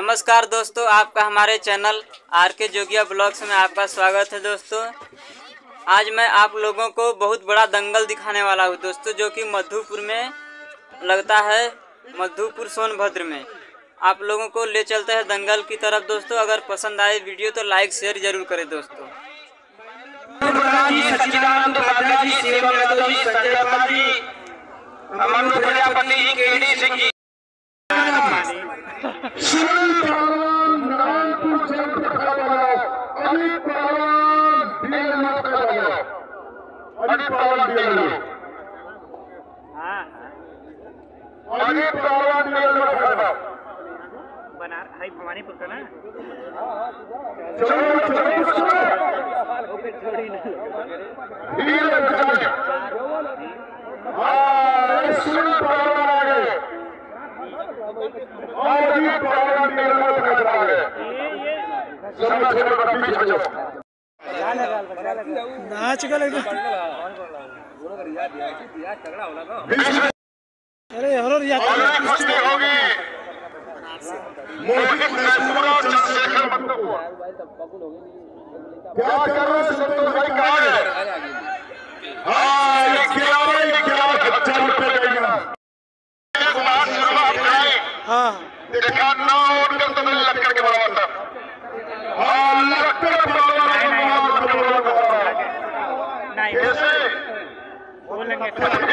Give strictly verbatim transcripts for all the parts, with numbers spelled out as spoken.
नमस्कार दोस्तों, आपका हमारे चैनल आर के जोगिया ब्लॉग्स में आपका स्वागत है। दोस्तों आज मैं आप लोगों को बहुत बड़ा दंगल दिखाने वाला हूं दोस्तों, जो कि मधुपुर में लगता है। मधुपुर सोनभद्र में आप लोगों को ले चलते हैं दंगल की तरफ। दोस्तों अगर पसंद आए वीडियो तो लाइक शेयर जरूर करें। दोस्तों बना हाई भवानीपुर का ना नाच का अरे हरो रिया क्या कर रहे संतोष भाई? कहाँ है? हाँ ग्यारह ग्यारह हजार रुपए देगा। हाँ देखा नौ उनका तो मैंने लक्कड़ के बराबर था। हाँ लक्कड़ बराबर कैसे बोलेंगे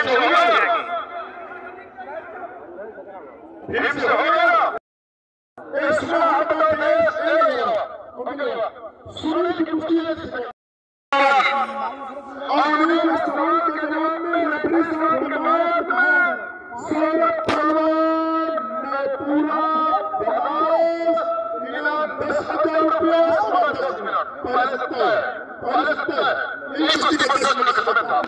फिर से होगा। इसमें आप लोग सूर्य की कुश्ती आने में सवाल के जवाब में रेफरी साहब के जवाब में सारा परिवार में पूरा बनारस मिला दस हजार रुपया सवा दस मिनट पा सकता है पा सकता है इस कुश्ती का दस मिनट खत्म था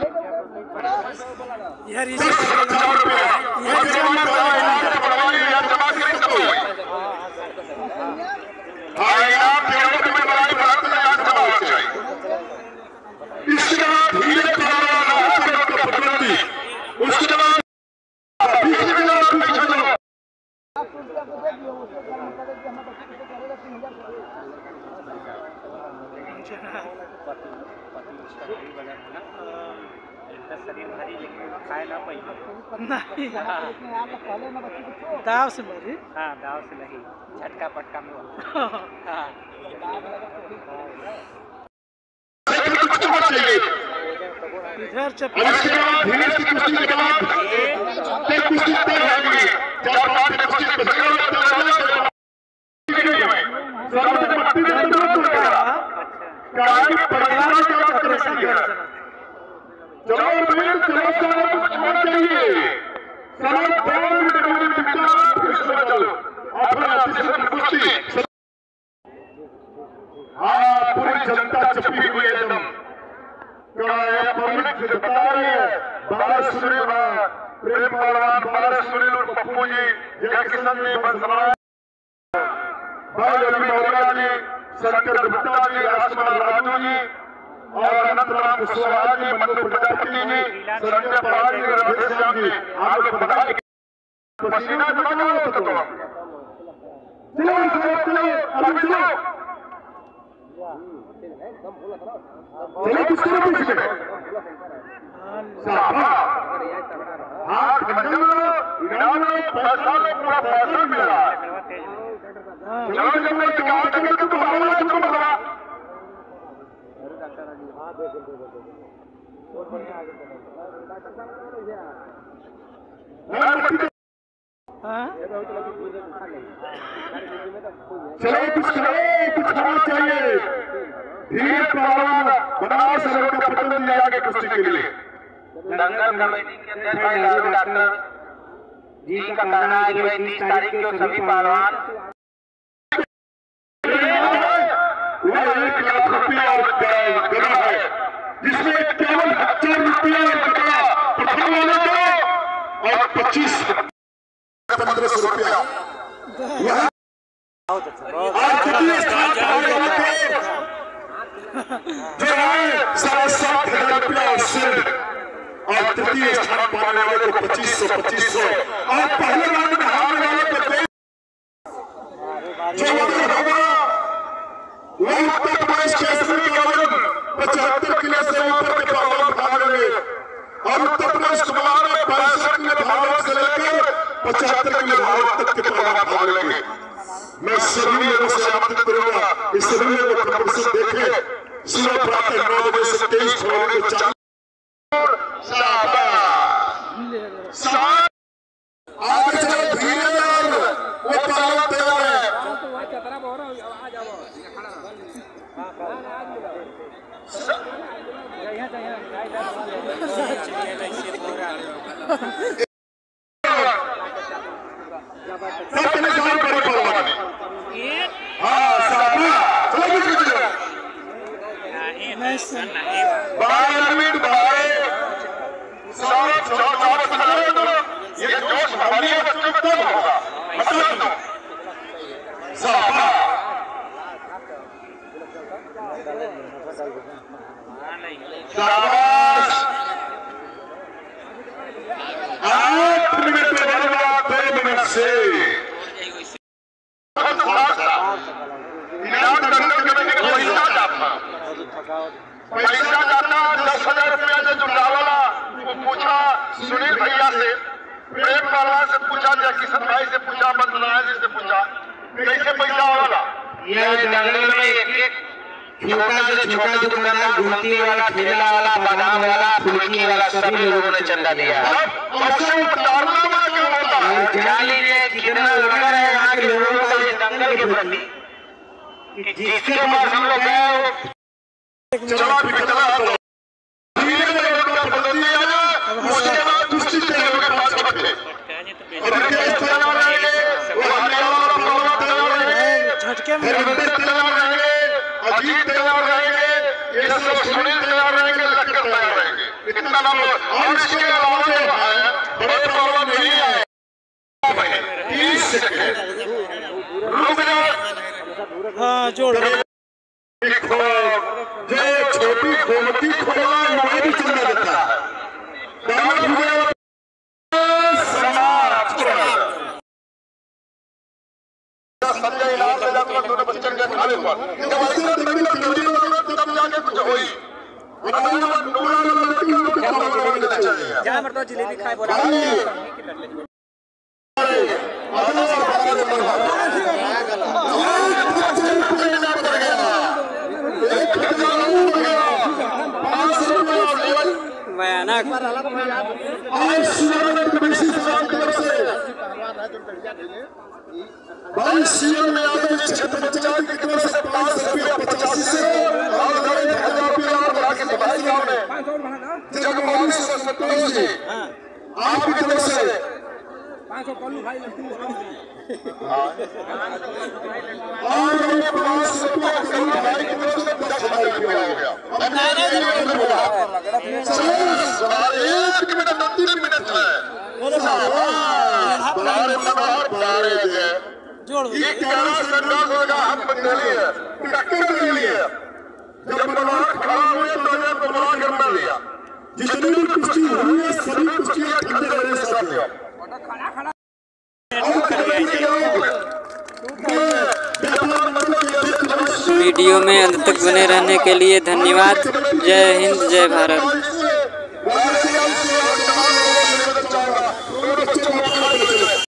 यार दस हजार रुपया यार जमा करवाइए यार जमा करें तो हाँ यार केवल तुम्हें बड़ाई बनाते हैं यार जमा हो जाए। इसके बाद धीरे धीरे उसके बाद पीछे भी जाओ पीछे जाओ। शरीर भारी लेकिन खाए ना नहीं दाव से लगी। हाँ दाव से लगी झटका पटका में हाँ इधर चप्पल धीरे से कुश्ती के बाद एक कुश्ती तय होगी। चार पांच कुश्ती हाँ पूरी जनता चपी हुई एकदम बता रही है। बारह सुनील प्रेम पहलवान, बारह सुनील और पप्पू जी, जय किशन जी, बंसवाल भाई रवि मौर्या जी, शंकर गुप्ता जी, राजकुमार राजू जी और अनंतराम कुशवाहा जी, मनु प्रजापति जी, संजय पवार जी, रमेश श्याम जी। आप लोग बता पसीना जमा होता तो चलो चलो अभी चलो चलो किसको पूछ रहे साहब? हाँ खंडन इनाम पैसा पूरा पैसा मिला। चलो जब मैं कहा करके तो हमारा तुमको बता चलो कुछ करो कुछ होना चाहिए। धीरे पहलवान बनारस शहर का पतन दिया आगे कुश्ती के लिए। दंगल कमेटी के अध्यक्ष भाई लालू डॉक्टर जी का कहना है कि भाई तीस तारीख को सभी पहलवान वह एक लाख रुपया गड़ा है, जिसमें इक्यावन हजार रुपया गड़ा प्रथम वाले को और पच्चीस पंद्रह सौ रुपया जो है साढ़े सात हजार रुपया और तृतीय स्थान पाने वाले को पच्चीस सौ पच्चीस सौ और पहले राउंड में हारने वाले को पचहत्तर किलो भार तक के पहलवान भाग लेंगे। मैं सभी लोगों से आमंत्रित करूंगा कि सभी लोग कंपटीशन देखें। सुबह प्रातः नौ बजे से तेईस फरवरी को चालू आगे चलो धीरे वो पहलवान तैयार है। बारह मिनट बारह सात सात सात ये जोश हमारी बच्चों को तब होगा मतलब तो साबा शाबाश आठ मिनट में बदला दो मिनट से पैसा जाता दस हजार रुपया से जुटावाला वो पूछा सुनील भैया से, प्रेम पहलवान से पूछा, जय किशन भाई से पूछा, बदनारायण जी से पूछा कैसे पैसा वाला। यह जंगल में एक एक छोटा से छोटा दुकानदार, घुमती वाला, ठेला वाला, बादाम वाला, फुलकी वाला सभी लोगों ने चंदा दिया। जान लीजिए कितना लगा है यहाँ के लोगों का इस जंगल के प्रति, जिसके पास हम लोग गए चला भी चला धीरे धीरे बदल दिया। उसके बाद दूसरी चीजों के पास बैठे और केस तैयार रहेंगे, वो हरियाणा वाला पहलवान तैयार रहेंगे, धर्मेंद्र तैयार रहेंगे, अजीत तैयार रहेंगे, ये सब सुनील तैयार रहेंगे, लक्कर तैयार रहेंगे। इतना नाम और इसके अलावा जो है बड़े पहलवान नहीं आए। तीस सेकंड रुक जाओ। हाँ जोड़ जो छोटी गोमती खोला वही भी चंदा देता है। संजय लाल से जाकर दोनों बच्चन के खाने पर जब ऐसे तभी तब जाके कुछ हुई जा मरतो जिलेबी खाए बोला भयानक। भाई सीएम में आगे क्षेत्र पंचायत की तरफ से पांच रुपया पचासी से और हजार रुपया और बढ़ा के भाई गाँव में जगमोहन से संतोष जी आपकी तरफ से पाँच सौ कल्लू भाई और ये पांच रुपया कल्लू भाई की तरफ से दस हजार रुपया हो गया। एक मिनट तीन मिनट है ये ग्यारह से दस होगा हाथ में ले लिए टक्कर ले लिए। जब बनवार खड़ा हुए तो ये बनवार करना लिया। जितनी भी कुश्ती हुई है सभी कुश्तियां ठंडे रहने से साथियों। वीडियो में अंत तक बने रहने के लिए धन्यवाद। जय हिंद, जय भारत।